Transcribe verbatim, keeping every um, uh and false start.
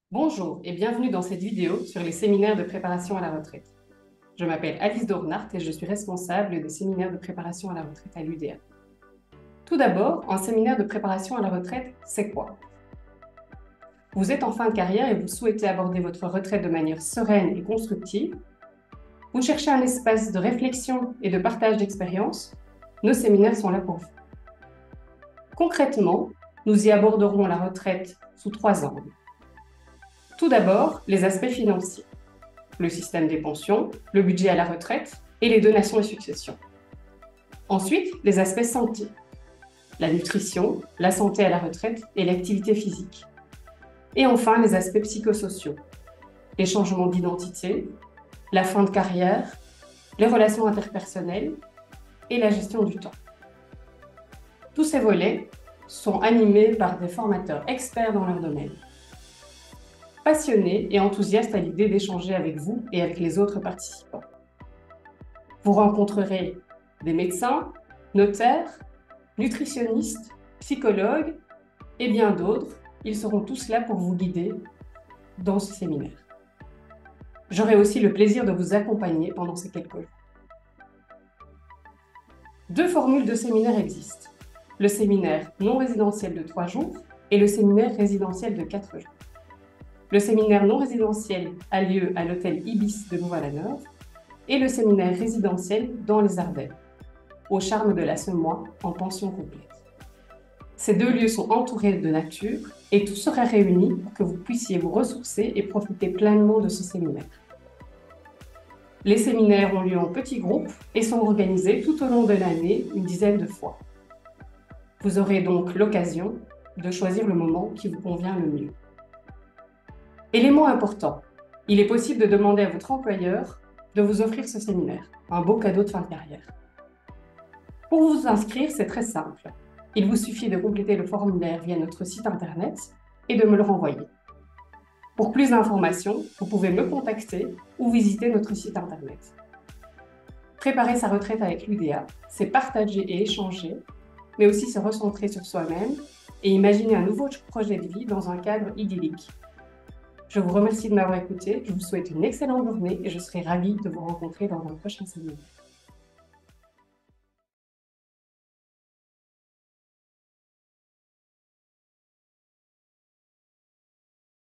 Bonjour et bienvenue dans cette vidéo sur les séminaires de préparation à la retraite. Je m'appelle Alice Dornart et je suis responsable des séminaires de préparation à la retraite à l'U D A. Tout d'abord, un séminaire de préparation à la retraite, c'est quoi? Vous êtes en fin de carrière et vous souhaitez aborder votre retraite de manière sereine et constructive. Vous cherchez un espace de réflexion et de partage d'expériences. Nos séminaires sont là pour vous. Concrètement, nous y aborderons la retraite sous trois angles. Tout d'abord, les aspects financiers, le système des pensions, le budget à la retraite et les donations et successions. Ensuite, les aspects santé, la nutrition, la santé à la retraite et l'activité physique. Et enfin, les aspects psychosociaux, les changements d'identité, la fin de carrière, les relations interpersonnelles et la gestion du temps. Tous ces volets sont animés par des formateurs experts dans leur domaine, passionnés et enthousiastes à l'idée d'échanger avec vous et avec les autres participants. Vous rencontrerez des médecins, notaires, nutritionnistes, psychologues et bien d'autres. Ils seront tous là pour vous guider dans ce séminaire. J'aurai aussi le plaisir de vous accompagner pendant ces quelques jours. Deux formules de séminaire existent, le séminaire non résidentiel de trois jours et le séminaire résidentiel de quatre jours. Le séminaire non résidentiel a lieu à l'hôtel Ibis de Louvain-la-Neuve et le séminaire résidentiel dans les Ardennes, au charme de la Semois, en pension complète. Ces deux lieux sont entourés de nature et tout sera réuni pour que vous puissiez vous ressourcer et profiter pleinement de ce séminaire. Les séminaires ont lieu en petits groupes et sont organisés tout au long de l'année une dizaine de fois. Vous aurez donc l'occasion de choisir le moment qui vous convient le mieux. Élément important, il est possible de demander à votre employeur de vous offrir ce séminaire, un beau cadeau de fin de carrière. Pour vous inscrire, c'est très simple. Il vous suffit de compléter le formulaire via notre site internet et de me le renvoyer. Pour plus d'informations, vous pouvez me contacter ou visiter notre site internet. Préparer sa retraite avec l'U D A, c'est partager et échanger, mais aussi se recentrer sur soi-même et imaginer un nouveau projet de vie dans un cadre idyllique. Je vous remercie de m'avoir écouté, je vous souhaite une excellente journée et je serai ravie de vous rencontrer dans un prochain séminaire.